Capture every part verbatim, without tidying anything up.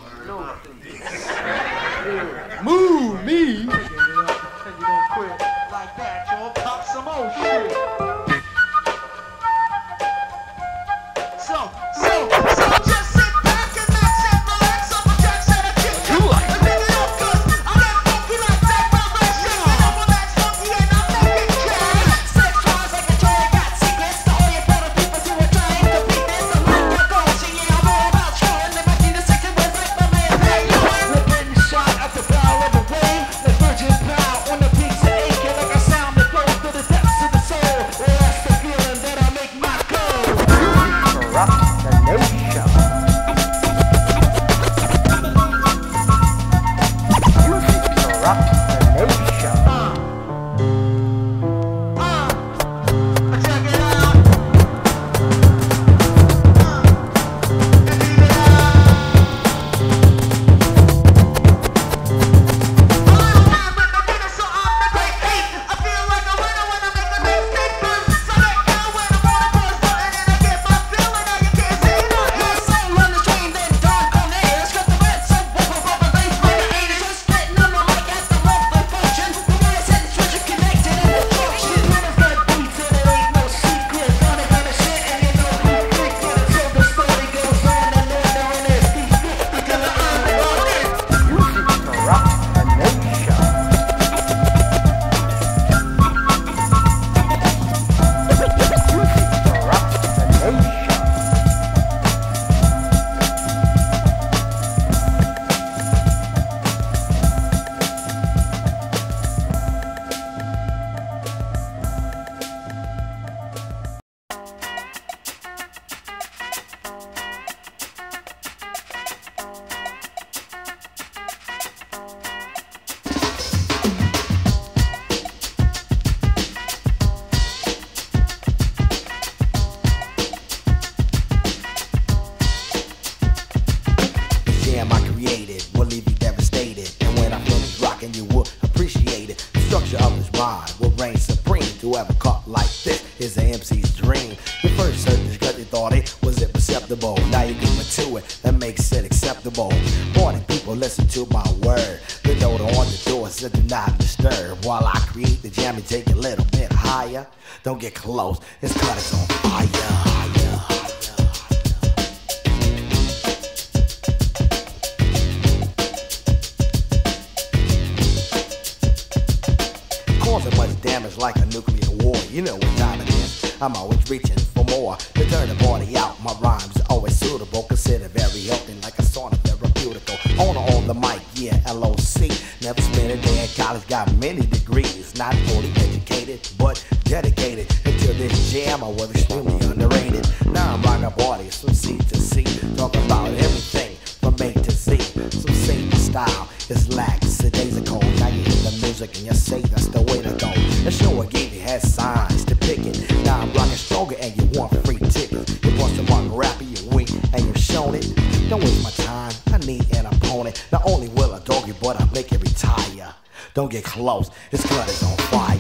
Move me. You gonna quit like that, y'all. Pop some more shit. So, so, so just sit back and relax and relax off a jack set of kick. You like it? Pick it up, cause I'm that funky like that. My rap shit, I'm relax funky and I'm making cash. Sex cars like a toy, got secrets. To all your better people who are trying to beat this. I'm like that bullshit, yeah, I'm all about trying. Let me see the second words like my man. Hey, yo, we're getting shot at the bow of the wave. The virgin pow on the beats of aching like a sound that goes to the depths of the soul. Well, that's the feeling that I make my code. Corrupt the nation. Music corrupt the nation. Check it out. Music corrupt the nation. Music corrupt the nation. The jam I created will leave you devastated, and when I finish rocking, you will appreciate it. The structure of this rhyme will reign supreme. To ever caught like this is an M C's dream. You first heard this because you thought it was imperceptible. Now you give it to it, that makes it acceptable. Party people listen to my word. The note on the door says do not disturb. While I create the jam and take it a little bit higher. Don't get close, it's cut it's on fire. Higher, higher. Causing much damage like a nuclear war. You know what time it is. I'm always reaching for more. To turn the party out, my rhymes are always suitable. Considered very healthy, like a sauna therapeutical. Owner on the mic, yeah, L O C. Never spent a day at college, got many degrees. Not fully educated, but dedicated. Until this jam, I was extremely underrated. Now I'm rocking parties from C to C. Talk about everything from A to Z. Some say my style is lackadaisical. Now you hear the music and you say that's the way to go. The show I gave you had signs to pick it. Now I'm rocking stronger and you want free tickets. You bust a rock rapper, you weak and you've shown it. Don't waste my time, I need an opponent. Not only will I dog you, but I'll make you retire. Don't get close, this gun is on fire.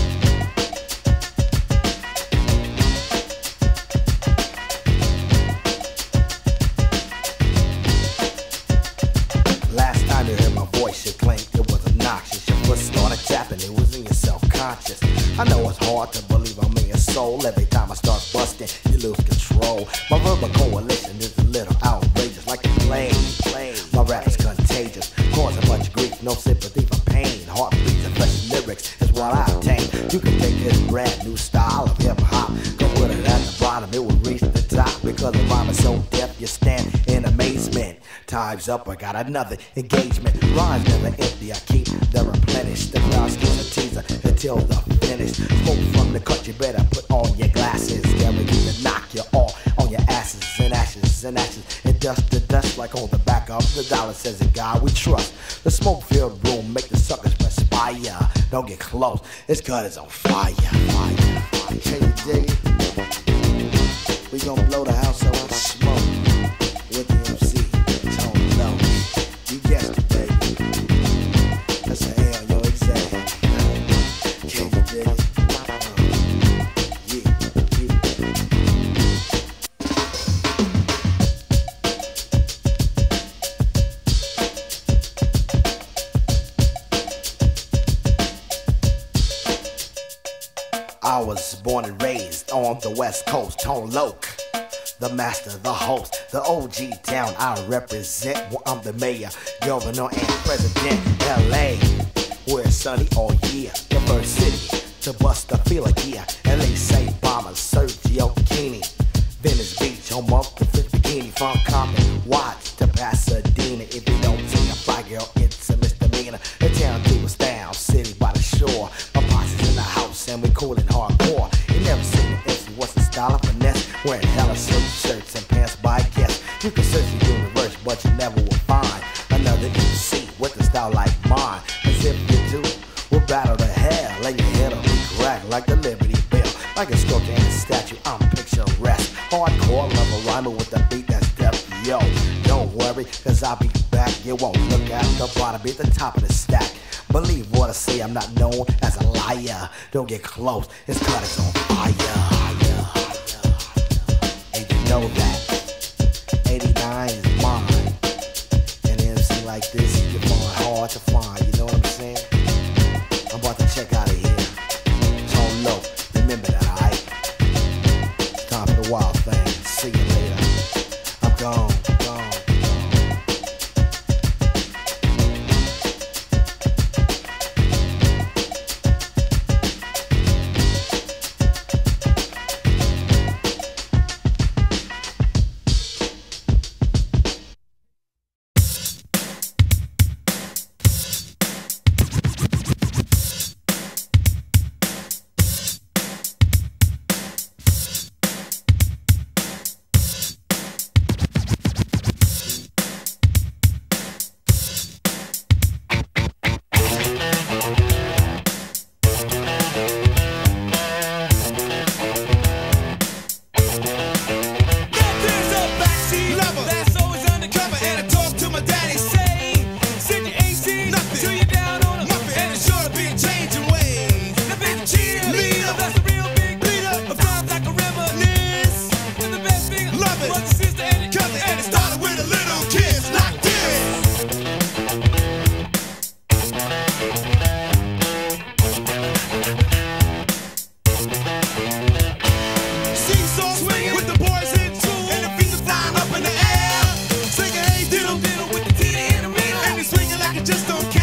Last time you heard my voice, you claimed it was obnoxious. Your foot started tapping, it was in your self-conscious. I know it's hard to believe I'm in your soul. Every time I start busting, you lose control. My verbal coalition is a little outrageous, like a plane. My rap is contagious, causing much grief, no sympathy for pain. Heartbeats and fresh lyrics is what I obtain. You can take this brand new style of hip-hop, go put it at the bottom, it will reach the top. Because the rhyme is so deaf, you stand in amazement. Time's up, I got another engagement. Rhymes never empty, I keep them replenished. The crowd's getting a teaser until the finish. Smoke from the cut, you better put on your glasses. Guaranteed to knock you all on your asses and ashes and ashes. And dust to dust like on the back of the dollar. Says in God we trust. The smoke-filled room make the suckers perspire. Don't get close, this gun is on fire. Fire, fire. Can you dig it? We gon' blow the house out with smoke. With the M C, tone low. You guessed it, baby. That's an A on your exam. Can you dig it? Yeah, yeah. was born and raised on the West Coast, Tone Loc, the master, the host, the O G town I represent. Well, I'm the mayor, governor, and president. L A, where it's sunny all year. The first city to bust the feeler gear. L A Saint Bombers, Sergio Keeney. Venice Beach, home of the fish bikini. From Compton, Watts to Pasadena. If you don't see a fly girl, it's a misdemeanor. The town people style, city by the shore. My posse's in the house and we cool and hardcore. You never seen an M C, what's the style of finesse? Wearing hella silk shirts and pants by guess. You can search the universe, but you never will find another M C with a style like mine. As if you do, we'll battle to hell. Lay your head on the crack like the Liberty Bell. Like a sculpture and a statue, I'm picturesque. Hardcore, love a rhymer with a beat that's deaf. Yo, don't worry, cause I'll be back. You won't look at the bottom, be at the top of the stack. Believe what I say, I'm not known as a liar. Don't get close, it's cause it's on fire. And you know that eighty-nine is mine. And an M C like this, you find hard to find, you know what I'm saying? I'm about to check out of here. Tone Loc, remember that, alright? Time for the wild thing. See you later. I'm gone, gone. Just don't care.